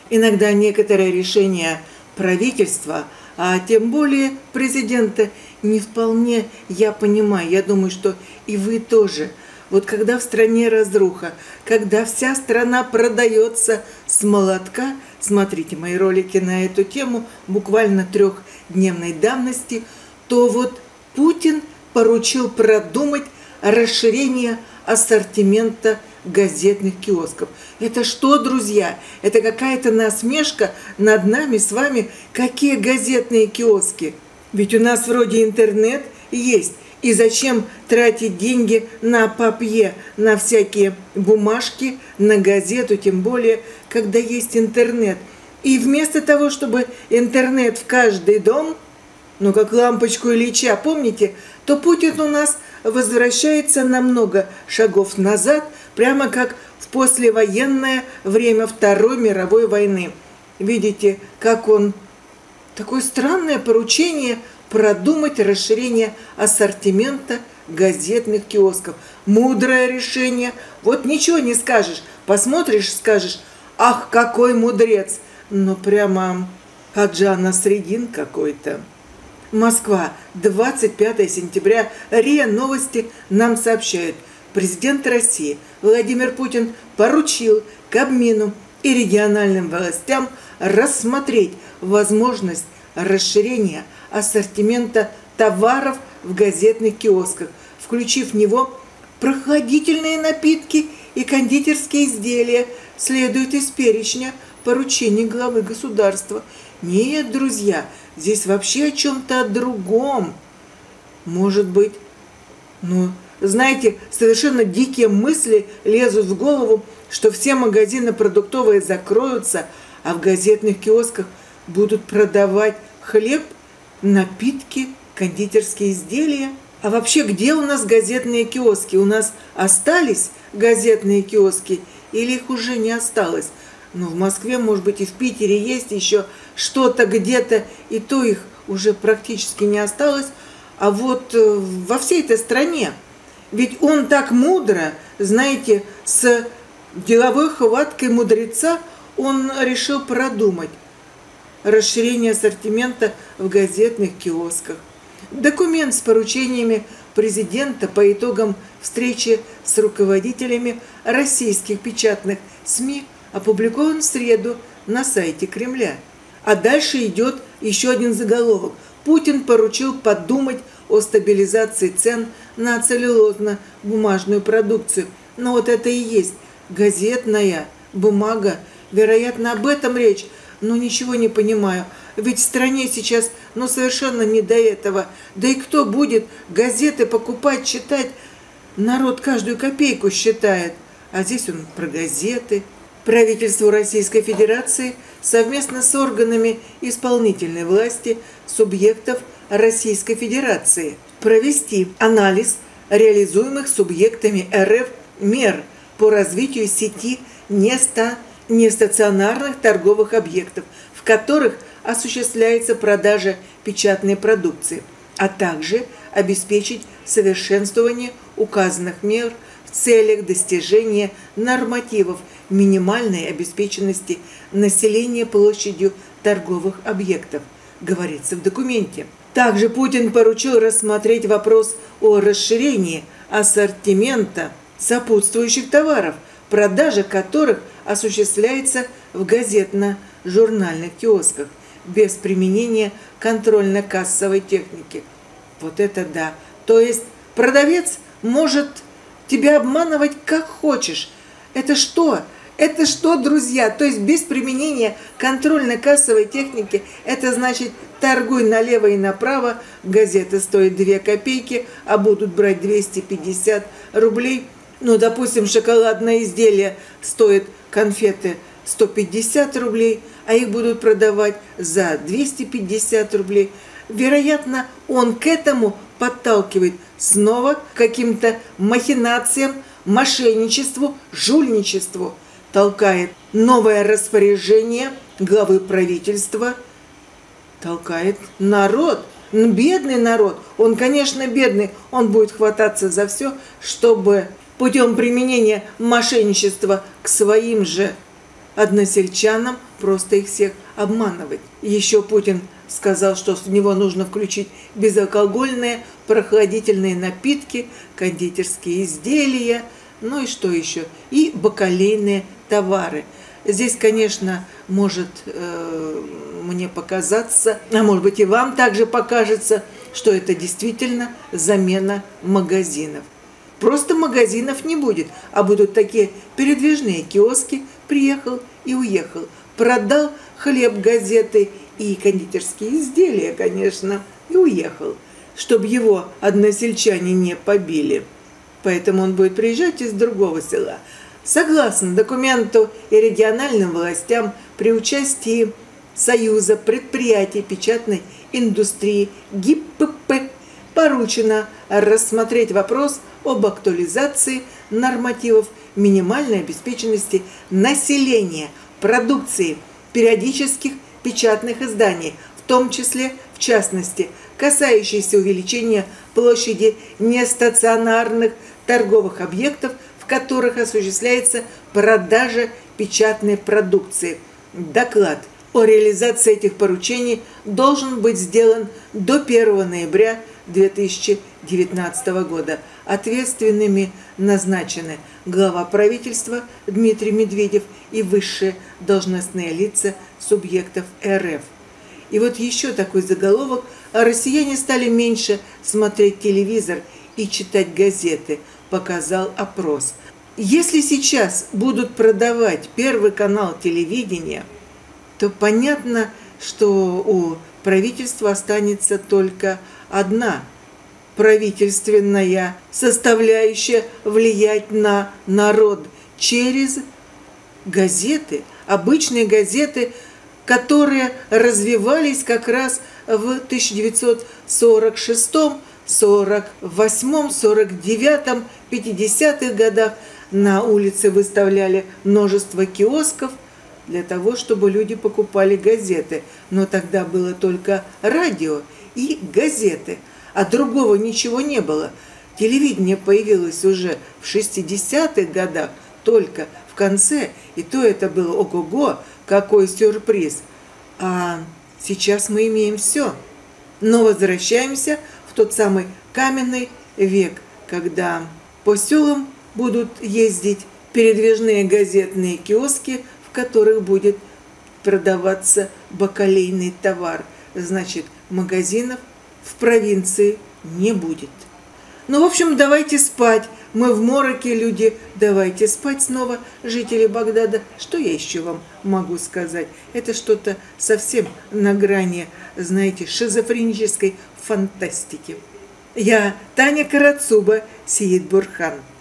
Иногда некоторые решения правительства, а тем более президента, не вполне я понимаю. Я думаю, что и вы тоже. Вот когда в стране разруха, когда вся страна продается с молотка, смотрите мои ролики на эту тему, буквально 3-дневной давности, то вот Путин поручил продумать расширение ассортимента газетных киосков. Это что, друзья? Это какая-то насмешка над нами с вами? Какие газетные киоски? Ведь у нас вроде интернет есть. И зачем тратить деньги на папье, на всякие бумажки, на газету, тем более, когда есть интернет? И вместо того, чтобы интернет в каждый дом, ну как лампочку Ильича, помните, то Путин у нас возвращается на много шагов назад, прямо как в послевоенное время Второй мировой войны. Видите, как он... Такое странное поручение продумать расширение ассортимента газетных киосков. Мудрое решение. Вот ничего не скажешь. Посмотришь, скажешь, ах, какой мудрец. Ну прямо Хаджа Насреддин какой-то. Москва, 25 сентября. РИА Новости нам сообщают. Президент России Владимир Путин поручил Кабмину и региональным властям рассмотреть возможность расширения ассортимента товаров в газетных киосках, включив в него прохладительные напитки и кондитерские изделия, следует из перечня поручений главы государства. Нет, друзья, здесь вообще о чем-то о другом. Может быть, знаете, совершенно дикие мысли лезут в голову, что все магазины продуктовые закроются, а в газетных киосках будут продавать хлеб, напитки, кондитерские изделия. А вообще, где у нас газетные киоски? У нас остались газетные киоски или их уже не осталось? Ну, в Москве, может быть, и в Питере есть еще что-то где-то, и то их уже практически не осталось. А вот во всей этой стране, ведь он так мудро, знаете, с деловой хваткой мудреца он решил продумать расширение ассортимента в газетных киосках. Документ с поручениями президента по итогам встречи с руководителями российских печатных СМИ опубликован в среду на сайте Кремля. А дальше идет еще один заголовок. Путин поручил подумать о стабилизации цен на целлюлозно-бумажную продукцию. Но вот это и есть газетная бумага. Вероятно, об этом речь. Но ничего не понимаю. Ведь в стране сейчас, совершенно не до этого. Да и кто будет газеты покупать, читать? Народ каждую копейку считает. А здесь он про газеты. Правительству Российской Федерации совместно с органами исполнительной власти субъектов Российской Федерации провести анализ реализуемых субъектами РФ мер по развитию сети нестационарных торговых объектов, в которых осуществляется продажа печатной продукции, а также обеспечить совершенствование указанных мер в целях достижения нормативов минимальной обеспеченности населения площадью торговых объектов, говорится в документе. Также Путин поручил рассмотреть вопрос о расширении ассортимента сопутствующих товаров, продажа которых осуществляется в газетно-журнальных киосках без применения контрольно-кассовой техники. Вот это да! То есть продавец может тебя обманывать как хочешь. Это что? Это что, друзья? То есть без применения контрольно-кассовой техники, это значит торгуй налево и направо, газета стоит 2 копейки, а будут брать 250 рублей. Допустим, шоколадное изделие стоит, конфеты, 150 рублей, а их будут продавать за 250 рублей. Вероятно, он к этому подталкивает снова к каким-то махинациям, мошенничеству, жульничеству. Толкает новое распоряжение главы правительства, толкает народ, бедный народ. Он, конечно, бедный, он будет хвататься за все, чтобы путем применения мошенничества к своим же односельчанам просто их всех обманывать. Еще Путин сказал, что в него нужно включить безалкогольные прохладительные напитки, кондитерские изделия, ну и что еще? И бакалейные товары. Здесь, конечно, может мне показаться, а может быть и вам также покажется, что это действительно замена магазинов. Просто магазинов не будет, а будут такие передвижные киоски. Приехал и уехал. Продал хлеб, газеты и кондитерские изделия, конечно, и уехал, чтобы его односельчане не побили. Поэтому он будет приезжать из другого села. Согласно документу и региональным властям, при участии Союза предприятий печатной индустрии ГИПП поручено рассмотреть вопрос об актуализации нормативов минимальной обеспеченности населения продукции периодических печатных изданий, в том числе, в частности, касающейся увеличения площади нестационарных торговых объектов, в которых осуществляется продажа печатной продукции. Доклад о реализации этих поручений должен быть сделан до 1 ноября 2019 года. Ответственными назначены глава правительства Дмитрий Медведев и высшие должностные лица субъектов РФ. И вот еще такой заголовок: россияне стали меньше смотреть телевизор и читать газеты, показал опрос. Если сейчас будут продавать Первый канал телевидения, то понятно, что у правительства останется только одна правительственная составляющая — влиять на народ через газеты, обычные газеты, которые развивались как раз в 1946, 48, 49, 50-х годах. На улице выставляли множество киосков для того, чтобы люди покупали газеты. Но тогда было только радио и газеты, а другого ничего не было. Телевидение появилось уже в 60-х годах, только в конце, и то это было ого-го, какой сюрприз. А сейчас мы имеем все. Но возвращаемся в тот самый каменный век, когда по селам будут ездить передвижные газетные киоски, в которых будет продаваться бакалейный товар. Значит, магазинов в провинции не будет. Ну, в общем, давайте спать. Мы в мороке, люди. Давайте спать снова, жители Багдада. Что я еще вам могу сказать? Это что-то совсем на грани, знаете, шизофренической фантастики. Я Таня Карацуба, Сеид Бурхан.